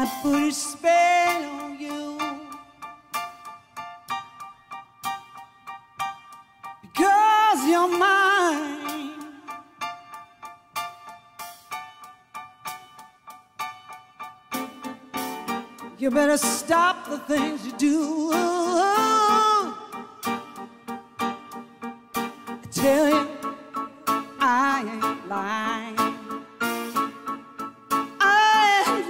I put a spell on you. Because you're mine. You better stop the things you do. I tell you, I ain't lying. I ain't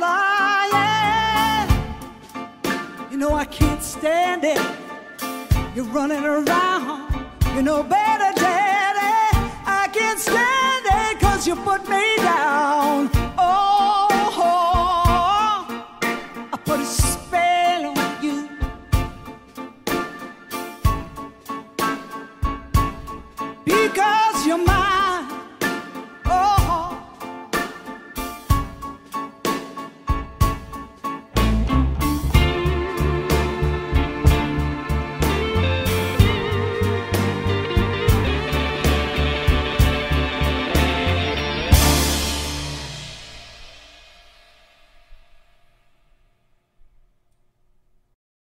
lying. You know I can't stand it. You're running around. You know better, Daddy. I can't stand it 'cause you put me down. Oh, I put a spell on you. Because you're mine.